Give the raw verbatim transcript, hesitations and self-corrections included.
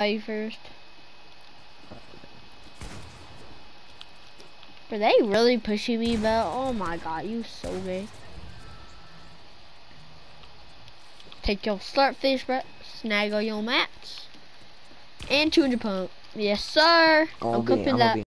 You first. Are they really pushing me, but oh my god, you so big. Take your starfish, bro. Snag all your mats. And two hundred pump. Yes, sir. Gonna I'm be, clipping I'm that. gonna be